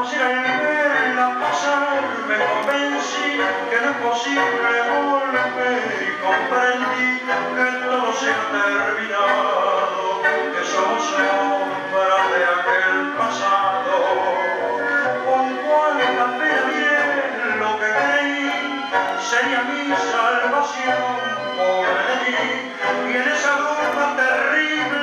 pasar verla pasar, me convencí que no es posible volver y comprendí que todo se ha terminado, que somos sombras de aquel pasado. Con cuánta pena bien lo que creí sería mi salvación, pobre de mí, y en esa bruja terrible